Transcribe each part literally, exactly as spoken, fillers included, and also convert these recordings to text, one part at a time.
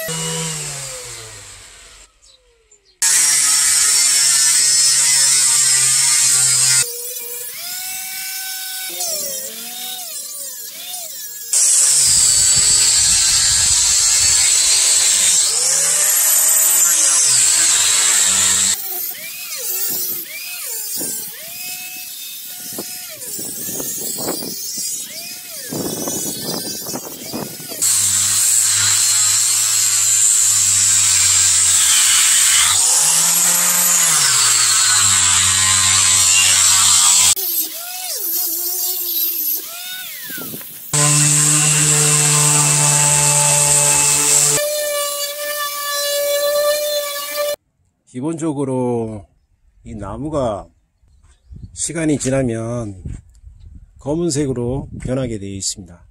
기본적으로 이 나무가 시간이 지나면 검은색으로 변하게 되어 있습니다.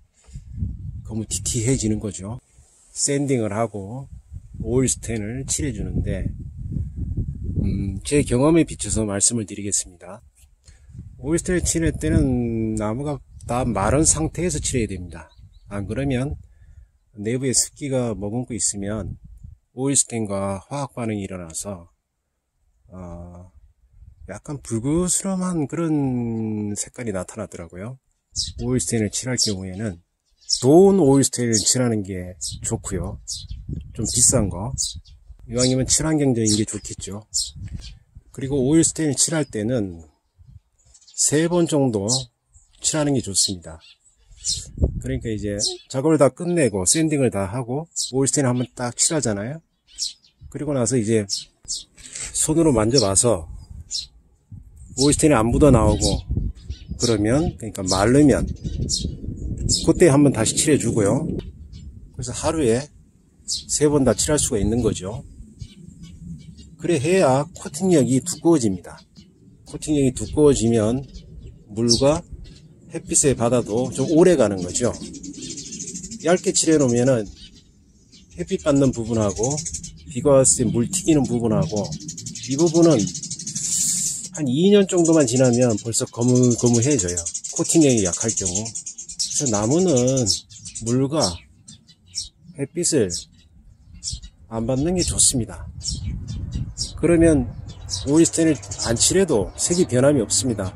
거무튀튀해지는 거죠. 샌딩을 하고 오일 스텐을 칠해 주는데 음, 제 경험에 비춰서 말씀을 드리겠습니다. 오일 스텐을 칠할 때는 나무가 다 마른 상태에서 칠해야 됩니다. 안 그러면 내부에 습기가 머금고 있으면 오일 스텐과 화학 반응이 일어나서 어, 약간 불그스름한 그런 색깔이 나타나더라고요. 오일 스텐을 칠할 경우에는 좋은 오일 스텐을 칠하는 게 좋고요. 좀 비싼 거 이왕이면 친환경적인 게 좋겠죠. 그리고 오일 스텐을 칠할 때는 세 번 정도 칠하는 게 좋습니다. 그러니까 이제 작업을 다 끝내고 샌딩을 다 하고 오일 스텐을 한번 딱 칠하잖아요. 그리고 나서 이제 손으로 만져봐서 오일 스텐이 안 묻어 나오고 그러면, 그러니까 마르면 그때 한번 다시 칠해 주고요. 그래서 하루에 세 번 다 칠할 수가 있는 거죠. 그래 해야 코팅력이 두꺼워집니다. 코팅력이 두꺼워지면 물과 햇빛에 받아도 좀 오래 가는 거죠. 얇게 칠해 놓으면은 햇빛 받는 부분하고 비가 왔을 때 물 튀기는 부분하고 이 부분은 한 이 년 정도만 지나면 벌써 거무거무해져요. 코팅력이 약할 경우. 그래서 나무는 물과 햇빛을 안 받는 게 좋습니다. 그러면 오일 스텐을 안 칠해도 색이 변함이 없습니다.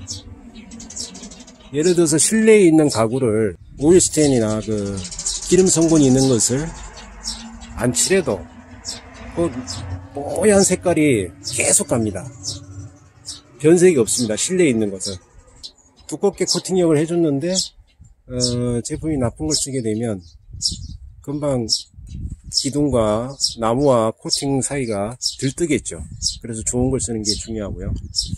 예를 들어서 실내에 있는 가구를 오일 스텐이나 그 기름 성분이 있는 것을 안 칠해도 그 뽀얀 색깔이 계속 갑니다. 변색이 없습니다. 실내에 있는 것은. 두껍게 코팅력을 해줬는데 어, 제품이 나쁜 걸 쓰게 되면 금방 기둥과 나무와 코팅 사이가 들뜨겠죠. 그래서 좋은 걸 쓰는 게 중요하고요.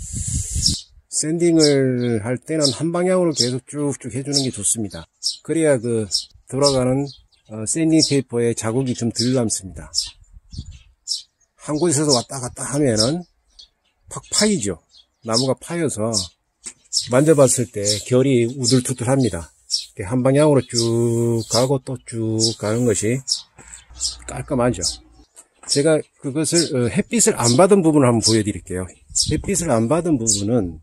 샌딩을 할 때는 한 방향으로 계속 쭉쭉 해주는 게 좋습니다. 그래야 그 돌아가는 어, 샌딩 페이퍼의 자국이 좀 덜 남습니다. 한 곳에서 왔다 갔다 하면은 팍 파이죠. 나무가 파여서 만져봤을 때 결이 우둘투둘합니다. 한 방향으로 쭉 가고 또 쭉 가는 것이 깔끔하죠. 제가 그것을 햇빛을 안 받은 부분을 한번 보여드릴게요. 햇빛을 안 받은 부분은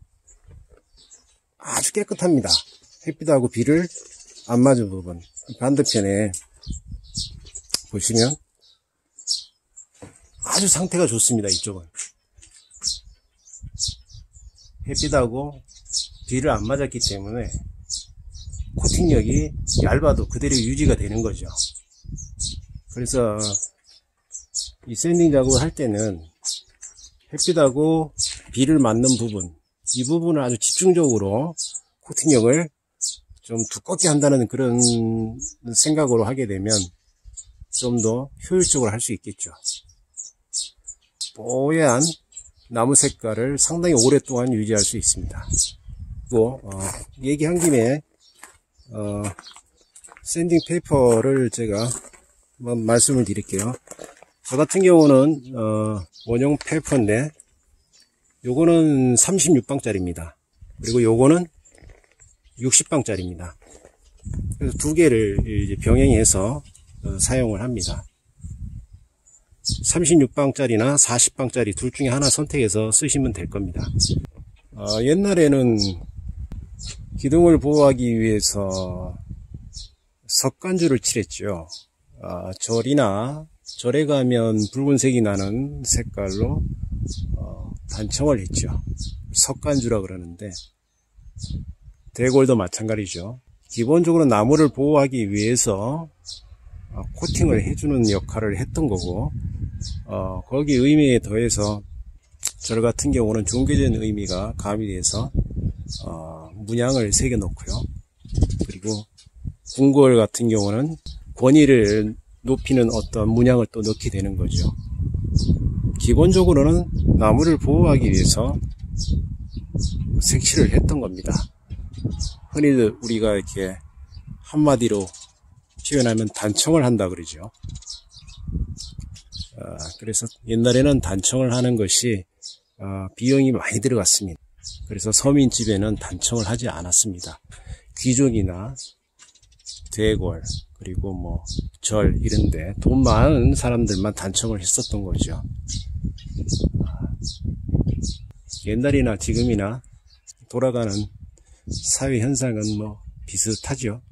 아주 깨끗합니다. 햇빛하고 비를 안 맞은 부분. 반대편에 보시면 아주 상태가 좋습니다. 이쪽은 햇빛하고 비를 안 맞았기 때문에 코팅력이 얇아도 그대로 유지가 되는 거죠. 그래서 이 샌딩 작업을 할 때는 햇빛하고 비를 맞는 부분, 이 부분을 아주 집중적으로 코팅력을 좀 두껍게 한다는 그런 생각으로 하게 되면 좀 더 효율적으로 할 수 있겠죠. 뽀얀 나무 색깔을 상당히 오랫동안 유지할 수 있습니다. 또 어, 얘기한 김에 어, 샌딩 페이퍼를 제가 한번 말씀을 드릴게요. 저 같은 경우는 어, 원형 페이퍼인데 요거는 삼십육 방짜리입니다. 그리고 요거는 육십 방짜리입니다. 그래서 두 개를 이제 병행해서 어, 사용을 합니다. 삼십육 방짜리나 사십 방짜리 둘 중에 하나 선택해서 쓰시면 될 겁니다. 어, 옛날에는 기둥을 보호하기 위해서 석간주를 칠했죠. 어, 절이나 절에 가면 붉은색이 나는 색깔로 어, 단청을 했죠. 석간주라 그러는데 대골도 마찬가지죠. 기본적으로 나무를 보호하기 위해서 어, 코팅을 해주는 역할을 했던 거고, 어, 거기 의미에 더해서 절 같은 경우는 종교적인 의미가 가미돼서 어, 문양을 새겨 놓고요. 그리고 궁궐 같은 경우는 권위를 높이는 어떤 문양을 또 넣게 되는 거죠. 기본적으로는 나무를 보호하기 위해서 색칠을 했던 겁니다. 흔히들 우리가 이렇게 한마디로 표현하면 단청을 한다 그러죠. 어, 그래서 옛날에는 단청을 하는 것이 어, 비용이 많이 들어갔습니다. 그래서 서민집에는 단청을 하지 않았습니다. 귀족이나 대궐 그리고 뭐 절 이런데 돈 많은 사람들만 단청을 했었던 거죠. 옛날이나 지금이나 돌아가는 사회 현상은 뭐 비슷하죠.